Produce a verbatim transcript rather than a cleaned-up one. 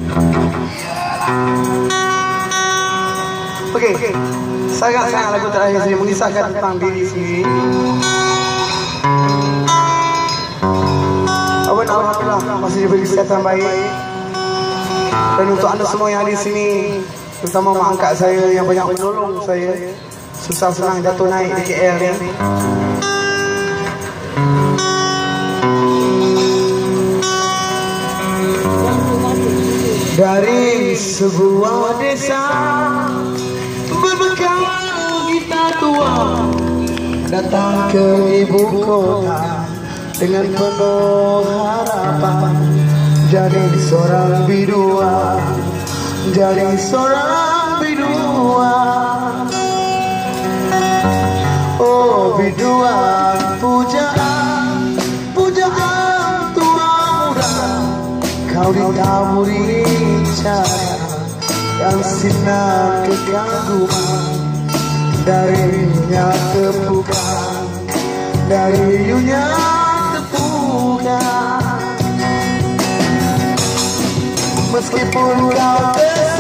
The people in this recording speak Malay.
Oke, okay. Sangat-sangat lagu terakhir sini mengisahkan tentang diri sendiri. Awan alhamdulillah masih diberi kesehatan baik. Dan untuk anda semua yang ada di sini, terutama mak angkat saya yang banyak menolong saya, susah senang jatuh naik di K L ni. Dari sebuah desa berbekal gitar tua, datang ke ibu kota dengan penuh harapan. Jadi seorang bidua, jadi seorang bidua. Oh bidua, pujaan, pujaan tua muda, kau ditaburi cahaya yang sinar kekaguman. Darinya tepukan, darinya tepukan. Meskipun kau